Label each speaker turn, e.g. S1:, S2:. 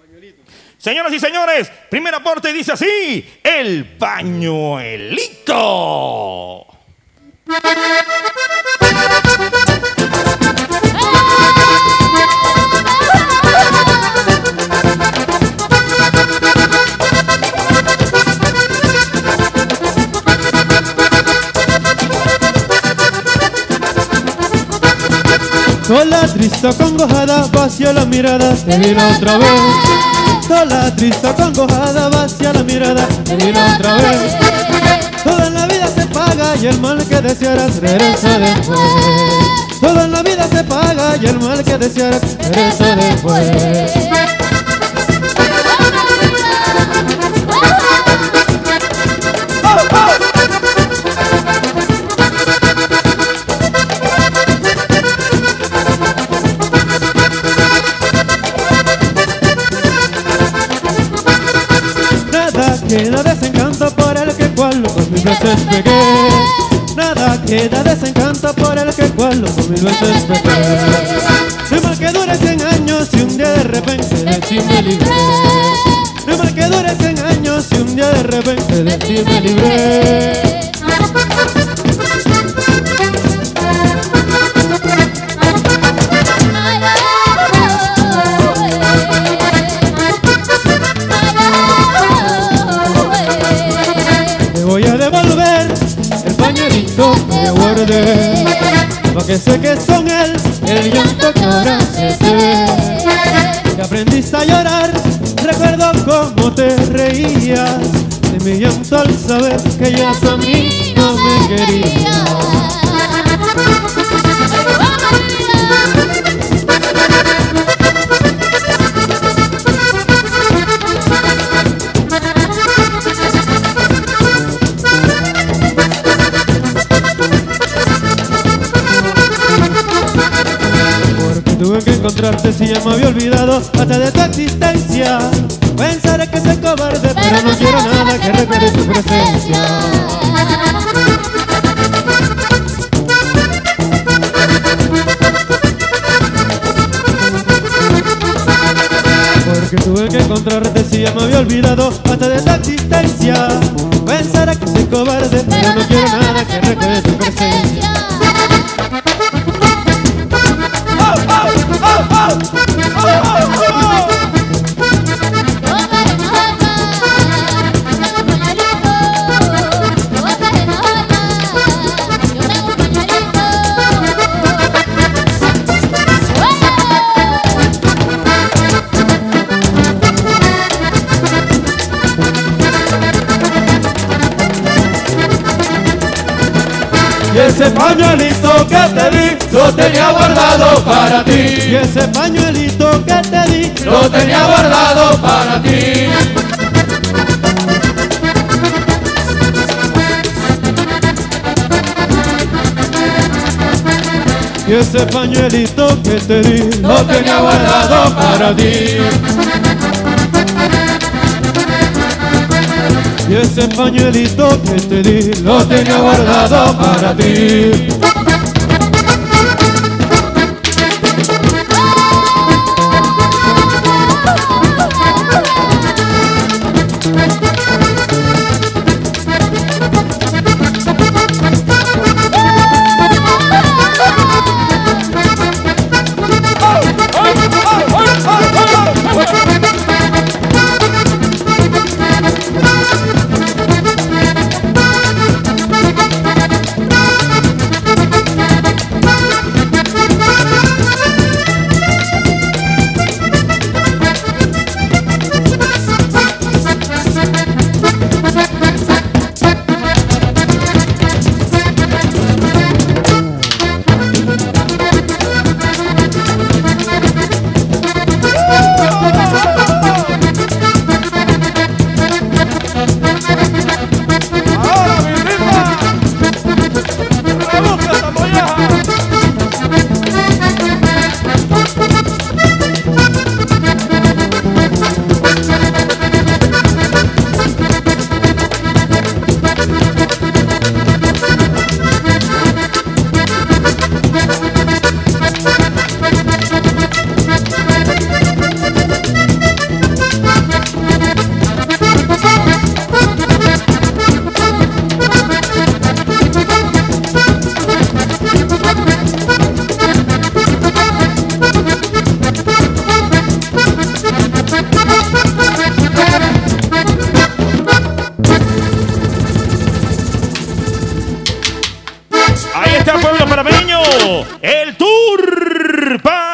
S1: Señoras y señores, primer aporte dice así: el pañuelito.
S2: Sola, triste, acongojada, vacía la mirada, te vino otra vez. Sola, triste, acongojada, vacía la mirada, te vino otra vez. Todo en la vida se paga y el mal que desearas regresa después. Todo en la vida se paga y el mal que desearas regresa después. Queda desencanto por el que cual por mil veces pegué. Nada queda desencanto por el que cual por mil veces pegué. No mal que dure 100 años y un día de repente de ti me libré. No mal que dure 100 años y un día de repente de ti me libré. Voy a devolver el pañuelito que guardé, porque sé que es con él el llanto que ahora se te ve. Que aprendiste a llorar, recuerdo cómo te reías de mi llanto al saber que ya tú a mí no me querías. Tuve que encontrarte si ya me había olvidado hasta de tu existencia. Pensaré que soy cobarde, pero no quiero nada que recuerde tu presencia. Porque tuve que encontrarte si ya me había olvidado hasta de tu existencia. Pensaré que soy cobarde, pero no quiero nada que recuerde tu presencia.
S3: Y ese pañuelito que te di, lo tenía guardado para ti.
S2: Y ese pañuelito que te di,
S3: lo tenía guardado para ti.
S2: Y ese pañuelito que te di,
S3: lo tenía guardado para ti.
S2: Y ese pañuelito que te di,
S3: lo tenía guardado para ti.
S1: el Tour para